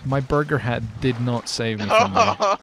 My burger hat did not save me from there.